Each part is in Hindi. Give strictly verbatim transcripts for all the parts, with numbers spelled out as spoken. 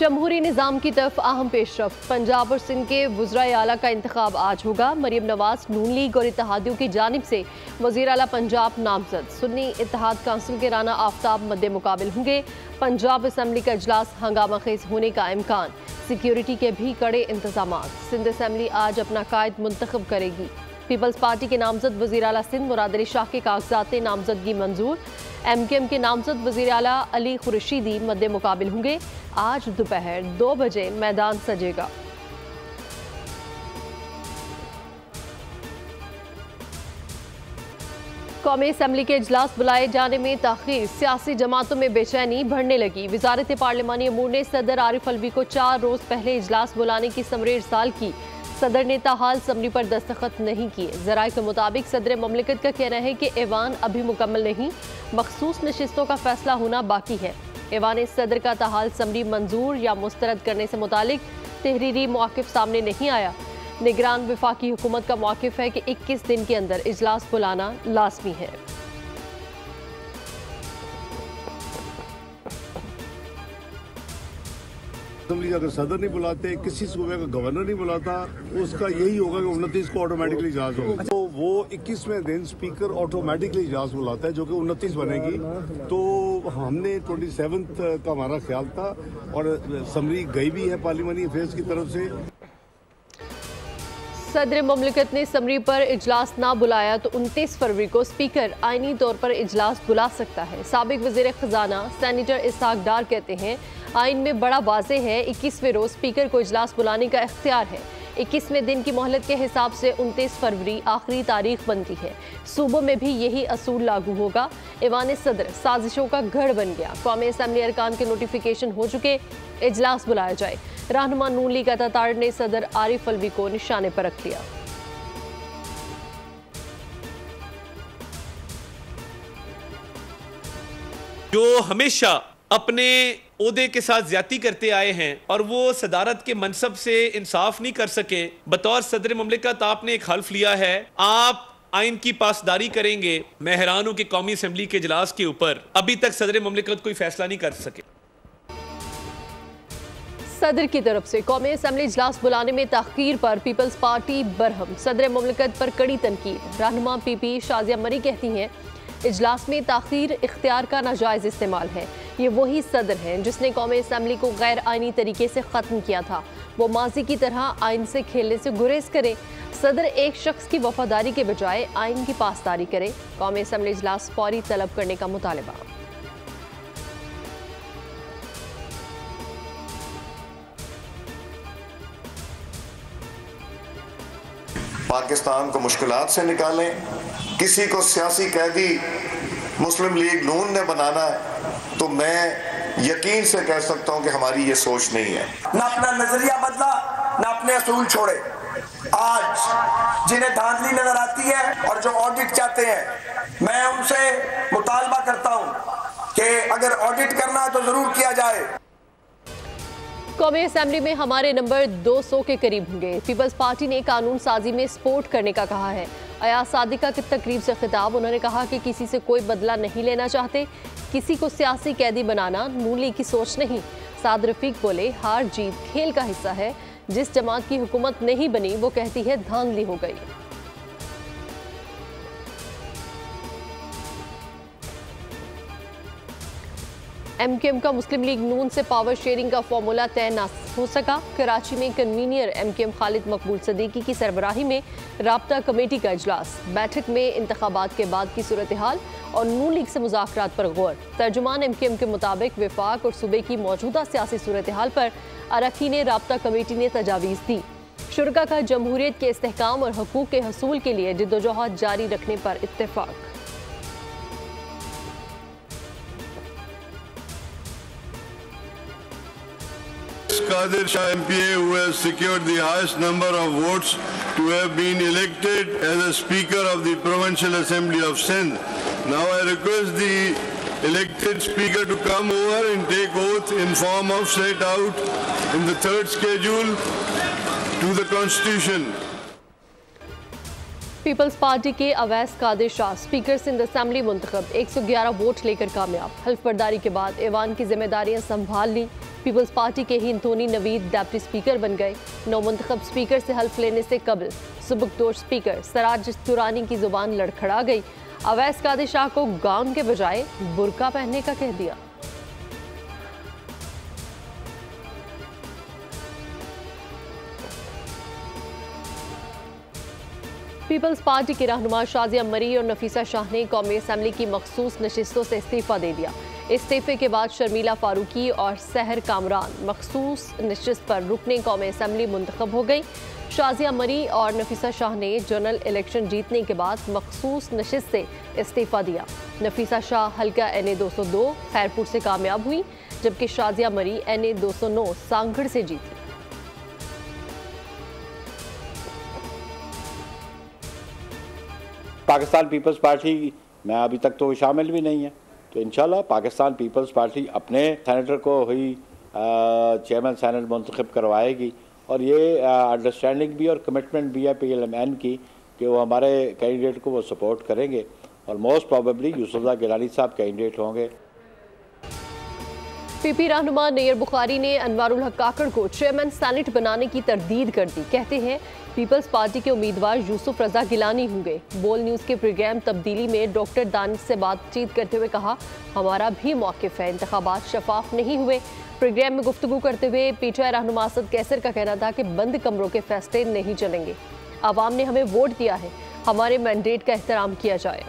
जमहूरी निज़ाम की तरफ अहम पेशरफ। पंजाब और सिंध के वज़राए आला का इंतखाब आज होगा। मरियम नवाज नून लीग और इत्तेहादियों की जानिब से वज़ीर आला पंजाब नामजद। सुन्नी इत्तेहाद काउंसिल के राना आफ्ताब मद्दे मुकाबिल होंगे। पंजाब असम्बली का इजलास हंगामा खेज होने का इम्कान। सिक्योरिटी के भी कड़े इंतजाम। सिंध असम्बली आज अपना कायद मुंतखब करेगी। पीपल्स पार्टी के नामजद वज़ीर आला सिंध मुराद अली शाह के कागजात नामजदगी मंजूर। एम के एम के नामजद वज़ीर आला अली खुर्शीदी मद्दे मुकाबिल होंगे। आज दोपहर दो बजे मैदान सजेगा। कौमी असम्बली के इजलास बुलाए जाने में ताख़ीर। सियासी जमातों में बेचैनी बढ़ने लगी। वज़ारत पार्लिमानी अमूर ने सदर आरिफ अलवी को चार रोज पहले इजलास बुलाने की समरे इरसाल की। सदर ने ताहाल समरी पर दस्तखत नहीं किए। ज़राए के मुताबिक सदर ममलिकत का कहना है कि ऐवान अभी मुकम्मल नहीं, मखसूस नशिस्तों का फैसला होना बाकी है। ऐवान सदर का ताहाल समरी मंजूर या मुस्तरद करने से मुतालिक तहरीरी मौक़िफ़ सामने नहीं आया। निगरान वफाकी हुकूमत का मौक़िफ़ है कि इक्कीस दिन के अंदर इजलास बुलाना लाजमी है। अगर सदर नहीं बुलाते, किसी सूबे का गवर्नर नहीं बुलाता, उसका यही होगा कि उनतीस को ऑटोमेटिकली इजलास होगा। तो वो इक्कीसवें दिन स्पीकर ऑटोमेटिकली इजलास बुलाता है, जो कि उनतीस बनेगी। तो हमने ट्वेंटी सेवन्थ का हमारा ख्याल था और समरी गई भी है पार्लिमानी अफेयर्स की तरफ से। सदर ममलिकत ने समरी पर इजलास ना बुलाया तो उनतीस फरवरी को स्पीकर आईनी तौर पर इजलास बुला सकता है। साबिक वज़ीर खजाना सेनेटर इसहाक डार कहते हैं, आइन में बड़ा वाज़ेह है, इक्कीसवें रोज स्पीकर को इजलास बुलाने का इख्तियार है। इक्कीसवें दिन की मोहलत के हिसाब से उनतीस फरवरी आखिरी तारीख बनती है। सूबों में भी यही असूल लागू होगा। ऐवान सदर साजिशों का गढ़ बन गया। कौमी असम्बली अरकान के नोटिफिकेशन हो चुके, इजलास बुलाया जाए। रहनुमा नून लीग अतातार ने सदर आरिफ अलवी को निशाने पर रख लिया। जो हमेशा अपने ओहदे के साथ ज्यादती करते आए हैं और वो सदारत के मनसब से इंसाफ नहीं कर सके, बतौर सदर ममलिकत आपने एक हल्फ लिया है, आप आइन की पासदारी करेंगे। मैं हैरान हूं कि कौमी असम्बली के इजलास के ऊपर अभी तक सदर ममलिकत कोई फैसला नहीं कर सके। सदर की तरफ से कौमी असम्बली इजलास बुलाने में ताख़ीर पर पीपल्स पार्टी बरहम। सदर ममलिकत पर कड़ी तनकीद। रहनुमा पी पी शाजिया मरी कहती हैं, इजलास में ताख़ीर इख्तियार का नाजायज़ इस्तेमाल है। ये वही सदर हैं जिसने कौमी असम्बली को गैर आइनी तरीके से ख़त्म किया था। वो माजी की तरह आइन से खेलने से गुरेज करें। सदर एक शख्स की वफादारी के बजाय आइन की पासदारी करे। कौमी असम्बली इजलास फौरी तलब करने का मुतालबा। पाकिस्तान को मुश्किलात से निकालें। किसी को सियासी कैदी मुस्लिम लीग नून ने बनाना है तो मैं यकीन से कह सकता हूं कि हमारी ये सोच नहीं है। ना अपना नजरिया बदला, ना अपने असूल छोड़े। आज जिन्हें धांधली नजर आती है और जो ऑडिट चाहते हैं, मैं उनसे मुतालबा करता हूं कि अगर ऑडिट करना है तो जरूर किया जाए। कौमी असम्बली में हमारे नंबर दो सौ के करीब होंगे। पीपल्स पार्टी ने कानून साजी में सपोर्ट करने का कहा है। अयाज सादिका की तकरीब से खिताब। उन्होंने कहा कि किसी से कोई बदला नहीं लेना चाहते, किसी को सियासी कैदी बनाना नून लीग की सोच नहीं। साद रफीक बोले, हार जीत खेल का हिस्सा है। जिस जमात की हुकूमत नहीं बनी वो कहती है धांधली हो गई। एम के एम का मुस्लिम लीग नून से पावर शेयरिंग का फॉर्मूला तय न हो सका। कराची में convener M Q M Khalid Maqbool Siddiqui की सरबराही में राब्ता कमेटी का इजलास। बैठक में इंतखाबात के बाद की सूरत हाल और नून लीग से मुज़ाकरात पर गौर। तर्जुमान एम के एम के मुताबिक विफाक और सूबे की मौजूदा सियासी सूरत हाल पर अरकान राब्ता कमेटी ने तजावीज़ दी। शुरका का जमहूरियत के इस्तेहकाम और हकूक़ के हसूल के लिए जिद्दोजहद जारी रखने पर इत्तेफाक। Qadir Shah M P A, who has secured the highest number of votes to have been elected as a Speaker of the Provincial Assembly of Sindh. Now I request the elected Speaker to come over and take oath in form of set out in the third schedule to the Constitution. Peoples party के अवैस कादिर शाह स्पीकर सिंध असेंबली मुंतखब एक सौ ग्यारह वोट लेकर कामयाब। हल्फ बर्दारी के बाद ऐवान की जिम्मेदारियां संभाल ली। पीपल्स पार्टी के हिंदोनी नवीद डिप्टी स्पीकर बन गए। नौ मुंतखब स्पीकर से हल्फ लेने से कबल सुबकदोश स्पीकर सराज दुरानी की जुबान लड़खड़ा गई। अवैस कादिर शाह को गाउन के बजाय बुर्का पहनने का कह दिया। पीपल्स पार्टी की रहनुमा शाजिया मरी और नफीसा शाह ने कौमी असम्बली की मखसूस नशिस्तों से इस्तीफा दे दिया। इस्तीफे के बाद शर्मिला फारूकी और सहर कामरान मखसूस नशिस्त पर रुकने कौमी असम्बली मुंतखब हो गई। शाजिया मरी और नफीसा शाह ने जनरल इलेक्शन जीतने के बाद मखसूस नशिस्त से इस्तीफा दिया। नफीसा शाह हल्का एन ए दो सौ दो खैरपुर से कामयाब हुई, जबकि शाजिया मरी एन ए दो सौ नौ सांगढ़ से जीती। पाकिस्तान पीपल्स पार्टी में अभी तक तो शामिल भी नहीं है, तो इंशाल्लाह पाकिस्तान पीपल्स पार्टी अपने सेनेटर को ही चेयरमैन सेनेट मुंतखब करवाएगी और ये अंडरस्टैंडिंग भी और कमिटमेंट भी है पी एल एम एन की कि वो हमारे कैंडिडेट को वो सपोर्ट करेंगे और मोस्ट प्रॉबेबली यूसुफजई गिलानी साहब कैंडिडेट होंगे। पीपी रहनुमा नैयर बुखारी ने अनवारुल हक काकड़ को चेयरमैन सेनेट बनाने की तरदीद कर दी। कहते हैं पीपल्स पार्टी के उम्मीदवार यूसुफ रजा गिलानी होंगे। बोल न्यूज़ के प्रोग्राम तब्दीली में डॉक्टर दानिश से बातचीत करते हुए कहा, हमारा भी मौक़िफ़ है, इंतखाबात शफाफ नहीं हुए। प्रोग्राम में गुफ्तगू करते हुए पीटीआई रहनुमा असद कैसर का कहना था कि बंद कमरों के फैसले नहीं चलेंगे। आवाम ने हमें वोट दिया है, हमारे मैंडेट का एहतराम किया जाए।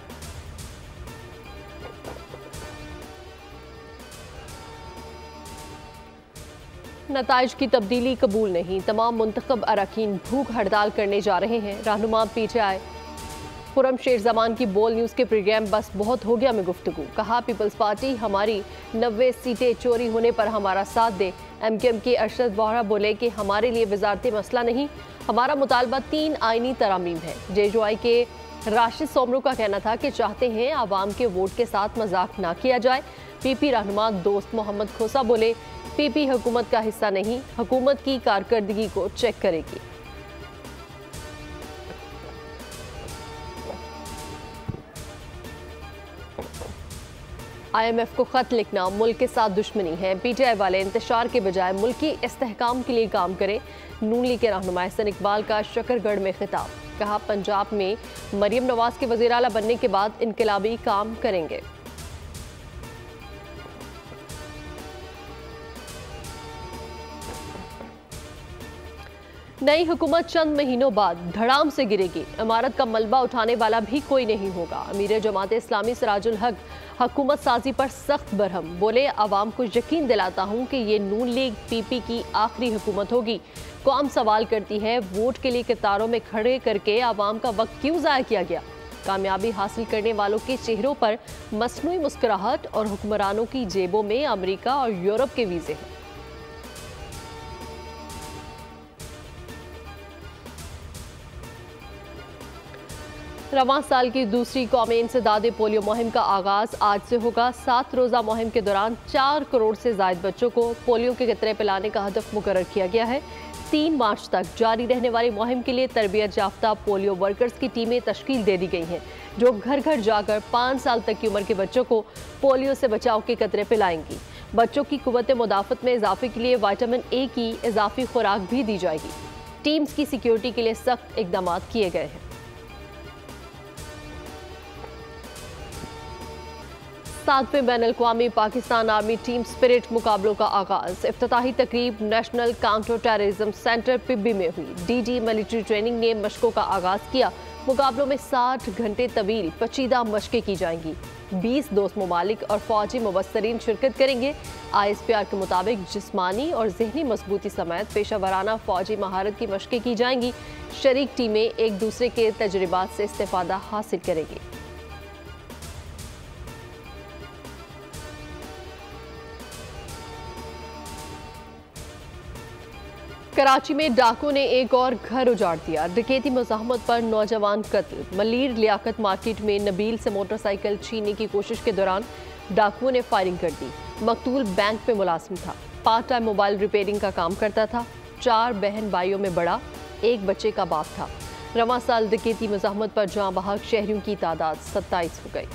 नताइज की तब्दीली कबूल नहीं, तमाम मुंतखब अरकान भूख हड़ताल करने जा रहे हैं। रहनुमा पीटीआई खुरम शेर जमान की बोल न्यूज़ के प्रोग्राम बस बहुत हो गया में गुफ्तगू। कहा, पीपल्स पार्टी हमारी नब्बे सीटें चोरी होने पर हमारा साथ दे। एम के एम के अरशद वोहरा बोले कि हमारे लिए वजारती मसला नहीं, हमारा मुतालबा तीन आइनी तरामीम है। जे जो आई के राशिद सोमरू का कहना था कि चाहते हैं आवाम के वोट के साथ मजाक ना किया जाए। पी पी रहनुमा दोस्त मोहम्मद खोसा बोले, पी पी हुकूमत का हिस्सा नहीं, हुकूमत की कारकर्दगी को चेक करेगी। आई एम एफ को खत लिखना मुल्क के साथ दुश्मनी है। पीटीआई वाले इंतशार के बजाय मुल्की इस्तेहकाम के लिए काम करें। नून लीग के रहनुमा हसन इकबाल का शकरगढ़ में खिताब। कहा, पंजाब में मरियम नवाज के वज़ीर आला बनने के बाद इनकलाबी काम करेंगे। नई हुकूमत चंद महीनों बाद धड़ाम से गिरेगी। इमारत का मलबा उठाने वाला भी कोई नहीं होगा। अमीर जमात इस्लामी सिराजुल हक हुकूमत साजी पर सख्त बरहम बोले, आवाम को यकीन दिलाता हूँ कि ये नून लीग पीपी की आखिरी हुकूमत होगी। कौम सवाल करती है, वोट के लिए कतारों में खड़े करके आवाम का वक्त क्यों ज़ाया किया गया। कामयाबी हासिल करने वालों के चेहरों पर मसनूई मुस्कुराहट और हुक्मरानों की जेबों में अमेरिका और यूरोप के वीज़े हैं। रवां साल की दूसरी कौमी इंसदाद पोलियो मुहिम का आगाज़ आज से होगा। सात रोज़ा मुहिम के दौरान चार करोड़ से ज़ायद बच्चों को पोलियो के कतरे पिलाने का हदफ मुकर्रर किया गया है। तीन मार्च तक जारी रहने वाली मुहिम के लिए तरबियत याफ्ता पोलियो वर्कर्स की टीमें तश्कील दे दी गई हैं, जो घर घर जाकर पाँच साल तक की उम्र के बच्चों को पोलियो से बचाव के कतरे पिलाएंगी। बच्चों की कुव्वत मुदाफ़त में इजाफे के लिए विटामिन ए की इजाफी खुराक भी दी जाएगी। टीम्स की सिक्योरिटी के लिए सख्त इकदाम किए गए हैं। सातवें बैन अल-अक़वामी पाकिस्तान आर्मी टीम स्पिरिट मुकाबलों का आगाज। इफ्तिताही तकरीब national counter terrorism centre Pabbi में हुई। डीडी मिलिट्री ट्रेनिंग ने मशकों का आगाज किया। मुकाबलों में साठ घंटे तवील पेचीदा मशकें की जाएंगी। बीस दोस्त ममालिक और फौजी मुबस्सरीन शिरकत करेंगे। आई एस पी आर के मुताबिक जिस्मानी और जहनी मजबूती समेत पेशा वराना फौजी महारत की मशकें की जाएंगी। शरीक टीमें एक दूसरे के तजुर्बात से इस्तेफादा हासिल करेंगी। कराची में डाकुओं ने एक और घर उजाड़ दिया। डकैती मज़ाहमत पर नौजवान कत्ल। मलीर लियाकत मार्केट में नबील से मोटरसाइकिल छीनने की कोशिश के दौरान डाकुओं ने फायरिंग कर दी। मकतूल बैंक पे मुलाजिम था, पार्ट टाइम मोबाइल रिपेयरिंग का काम करता था। चार बहन भाइयों में बड़ा, एक बच्चे का बाप था। रवां साल डकैती मज़ाहमत पर जाँ बहक शहरियों की तादाद सत्ताईस हो गई।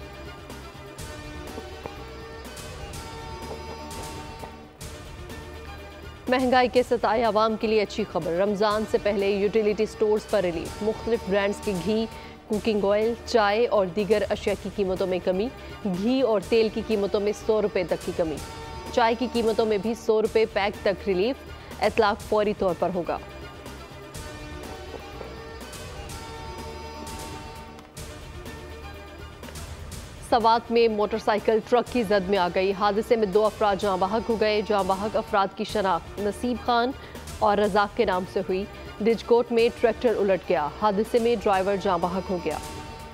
महंगाई के सताए आवाम के लिए अच्छी खबर। रमज़ान से पहले यूटिलिटी स्टोर्स पर रिलीफ। मुख्तलिफ ब्रांड्स के घी, कुकिंग ऑयल, चाय और दीगर अशिया की कीमतों में कमी। घी और तेल की कीमतों में सौ रुपये तक की कमी। चाय की कीमतों में भी सौ रुपये पैक तक रिलीफ। इतलाक फौरी तौर पर होगा। सवात में मोटरसाइकिल ट्रक की जद में आ गई। हादसे में दो अफराद जाँ बहक हो गए। जाँ बहक अफराद की शनाख्त नसीब खान और रजाक के नाम से हुई। डिजकोट में ट्रैक्टर उलट गया। हादसे में ड्राइवर जाँ बहक हो गया।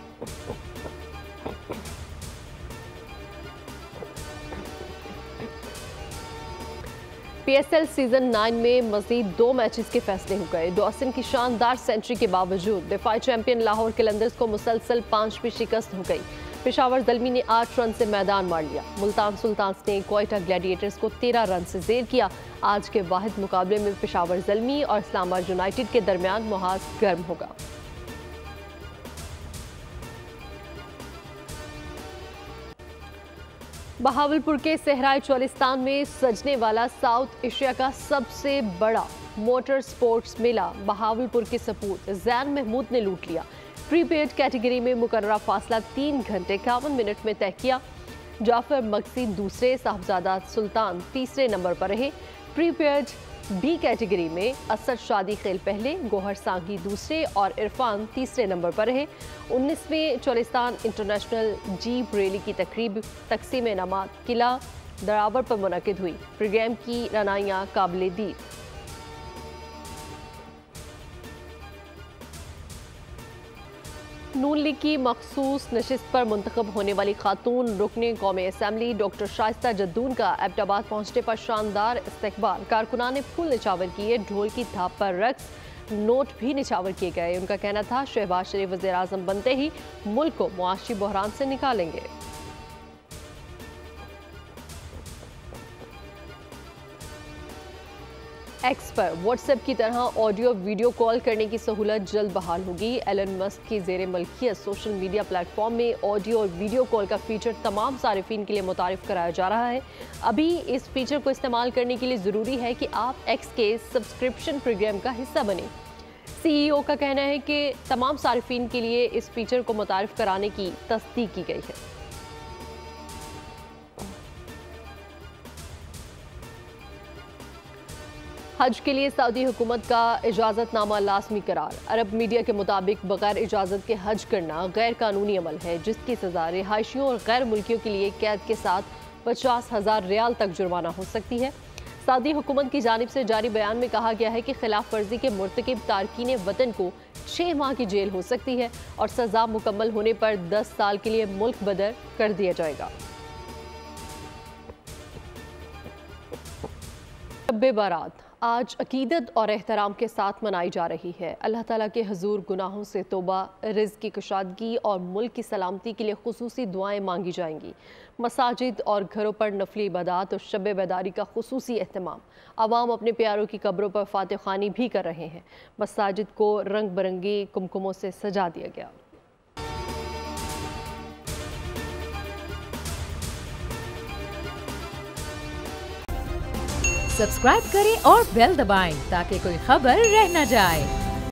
पीएसएल सीजन नाइन में मजीद दो मैचेस के फैसले हो गए। डॉसन की शानदार सेंचुरी के बावजूद दिफाई चैंपियन लाहौर किलंदर्स को मुसलसल पांचवीं शिकस्त हो गई। पेशावर ज़ल्मी ने आठ रन से मैदान मार लिया। मुल्तान सुल्तान्स ने क्वेटा ग्लैडिएटर्स को तेरह रन से जेर किया। आज के वाहिद मुकाबले में पेशावर ज़ल्मी और इस्लामाबाद यूनाइटेड के दरमियान मुहाज गर्म होगा। बहावलपुर के सहराई चोलिस्तान में सजने वाला साउथ एशिया का सबसे बड़ा मोटर स्पोर्ट्स मेला बहावलपुर के सपूत जैन महमूद ने लूट लिया। प्रीपेड कैटेगरी में मुकर्ररा फासला तीन घंटे इक्यावन मिनट में तय किया। जाफर मक्सी दूसरे, साहबजादा सुल्तान तीसरे नंबर पर रहे। प्रीपेड बी कैटेगरी में असद शादी खेल पहले, गोहर सांगी दूसरे और इरफान तीसरे नंबर पर रहे। उन्नीसवें चोलिस्तान इंटरनेशनल जीप रैली की तकरीब तकसीम इनामात किला दरावर पर मुनक़िद हुई। प्रोग्राम की रनाइयाँ काबिल दी। नून लीग की मखसूस नशिस्त पर मुंतखब होने वाली खातून रुकने कौमी असम्बली डॉक्टर शाइस्ता जद्दून का एबटाबाद पहुंचने पर शानदार इस्तकबाल। कारकुनान ने फूल निछावर किए। ढोल की थाप पर रक्स, नोट भी निछावर किए गए। उनका कहना था शहबाज शरीफ वज़ीर आज़म बनते ही मुल्क को मुआशी बहरान से निकालेंगे। एक्स पर व्हाट्सएप की तरह ऑडियो वीडियो कॉल करने की सहूलत जल्द बहाल होगी। एलन मस्क की ज़ेर मलकियत सोशल मीडिया प्लेटफॉर्म में ऑडियो और वीडियो कॉल का फीचर तमाम सारिफीन के लिए मुतारिफ कराया जा रहा है। अभी इस फीचर को इस्तेमाल करने के लिए ज़रूरी है कि आप एक्स के सब्सक्रिप्शन प्रोग्राम का हिस्सा बने। सीईओ का कहना है कि तमाम सारिफीन के लिए इस फीचर को मुतारिफ कराने की तस्दीक की गई है। हज के लिए सऊदी हुकूमत का इजाज़तनामा लाजमी करार। अरब मीडिया के मुताबिक बगैर इजाज़त के हज करना गैर कानूनी अमल है, जिसकी सज़ा रिहायशियों और गैर मुल्कियों के लिए कैद के साथ पचास हज़ार रियाल तक जुर्माना हो सकती है। सऊदी हुकूमत की जानिब से जारी बयान में कहा गया है कि खिलाफ वर्जी के मुर्तकिब तारकीन वतन को छः माह की जेल हो सकती है और सज़ा मुकम्मल होने पर दस साल के लिए मुल्क बदर कर दिया जाएगा। शब बारात आज अकीदत और एहतराम के साथ मनाई जा रही है। अल्लाह ताला के हुजूर गुनाहों से तौबा, रिज़्क़ की कुशादगी और मुल्क की सलामती के लिए खुसूसी दुआएं मांगी जाएंगी। मसाजिद और घरों पर नफली इबादत और शब बेदारी का खुसूसी एहतमाम। आवाम अपने प्यारों की कब्रों पर फातिह ख़्वानी भी कर रहे हैं। मसाजिद को रंग बिरंगी कुमकुमों से सजा दिया गया। सब्सक्राइब करें और बेल दबाएं ताकि कोई खबर रह न जाए।